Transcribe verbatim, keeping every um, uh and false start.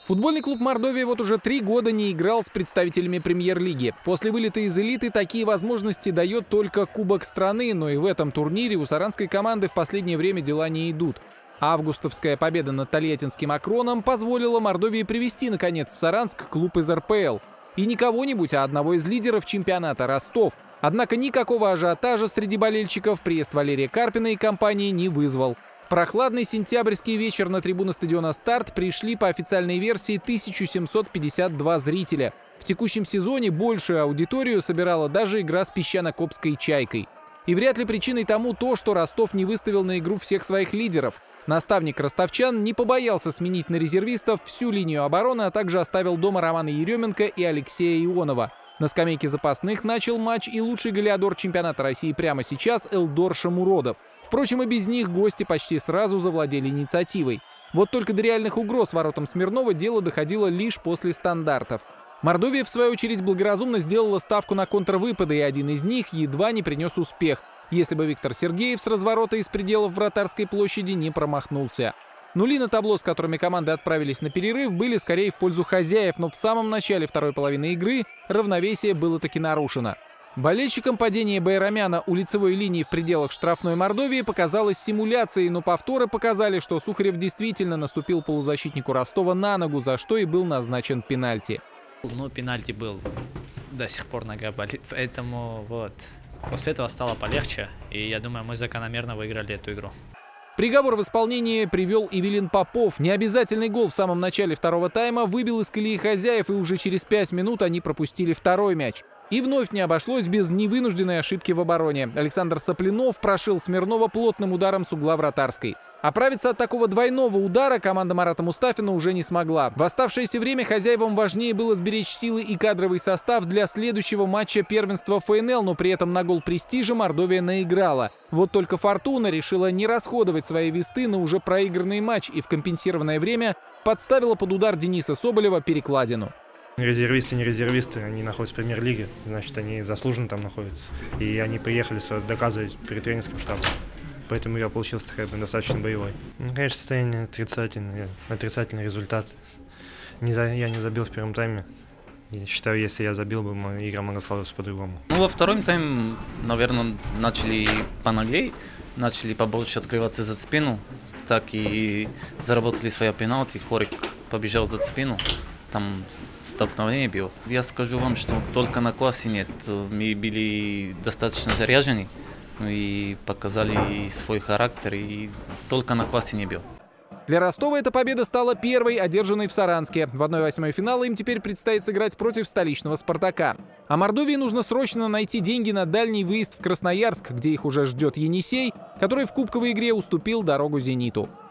Футбольный клуб Мордовия вот уже три года не играл с представителями премьер-лиги. После вылета из элиты такие возможности дает только Кубок страны, но и в этом турнире у саранской команды в последнее время дела не идут. Августовская победа над тольяттинским «Акроном» позволила Мордовии привести, наконец, в Саранск клуб из эр пэ эл. И не кого-нибудь, а одного из лидеров чемпионата — Ростов. Однако никакого ажиотажа среди болельщиков приезд Валерия Карпина и компании не вызвал. В прохладный сентябрьский вечер на трибуны стадиона «Старт» пришли по официальной версии тысяча семьсот пятьдесят два зрителя. В текущем сезоне большую аудиторию собирала даже игра с песчано-копской «Чайкой». И вряд ли причиной тому то, что Ростов не выставил на игру всех своих лидеров. Наставник ростовчан не побоялся сменить на резервистов всю линию обороны, а также оставил дома Романа Еременко и Алексея Ионова. На скамейке запасных начал матч и лучший голеадор чемпионата России прямо сейчас Элдор Шамуродов. Впрочем, и без них гости почти сразу завладели инициативой. Вот только до реальных угроз воротам Смирнова дело доходило лишь после стандартов. Мордовия, в свою очередь, благоразумно сделала ставку на контрвыпады, и один из них едва не принес успех, если бы Виктор Сергеев с разворота из пределов вратарской площади не промахнулся. Нули на табло, с которыми команды отправились на перерыв, были скорее в пользу хозяев, но в самом начале второй половины игры равновесие было таки нарушено. Болельщикам падение Байрамяна у лицевой линии в пределах штрафной Мордовии показалось симуляцией, но повторы показали, что Сухарев действительно наступил полузащитнику Ростова на ногу, за что и был назначен пенальти. Ну, пенальти был, до сих пор нога болит, поэтому вот. После этого стало полегче, и я думаю, мы закономерно выиграли эту игру. Приговор в исполнение привел Ивелин Попов. Необязательный гол в самом начале второго тайма выбил из колеи хозяев, и уже через пять минут они пропустили второй мяч. И вновь не обошлось без невынужденной ошибки в обороне. Александр Соплинов прошил Смирнова плотным ударом с угла вратарской. Оправиться от такого двойного удара команда Марата Мустафина уже не смогла. В оставшееся время хозяевам важнее было сберечь силы и кадровый состав для следующего матча первенства эф эн эл, но при этом на гол престижа Мордовия наиграла. Вот только «Фортуна» решила не расходовать свои весты на уже проигранный матч и в компенсированное время подставила под удар Дениса Соболева перекладину. Резервисты, не резервисты, они находятся в премьер-лиге, значит, они заслуженно там находятся. И они приехали сюда доказывать перед тренерским штабом. Поэтому я получился такой достаточно боевой. Ну, конечно, состояние отрицательное, отрицательный результат. Не за, я не забил в первом тайме. Я считаю, если я забил бы, моя игра могла сложиться по-другому. Ну, во втором тайме, наверное, начали понаглей, начали побольше открываться за спину. Так и заработали свои пенальти. Хорик побежал за спину. Там столкновение было. Я скажу вам, что только на классе нет. Мы были достаточно заряжены и показали свой характер, и только на классе не бил. Для Ростова эта победа стала первой, одержанной в Саранске. В одной восьмой финала им теперь предстоит сыграть против столичного «Спартака». А Мордовии нужно срочно найти деньги на дальний выезд в Красноярск, где их уже ждет Енисей, который в кубковой игре уступил дорогу «Зениту».